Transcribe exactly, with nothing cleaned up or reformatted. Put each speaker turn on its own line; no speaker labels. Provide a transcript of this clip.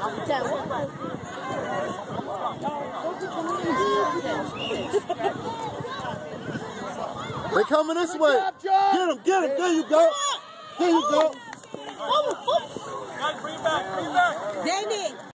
They're coming this way. Get him, get him. There you go. There you go.
Guys, bring it back, bring it back. Danny.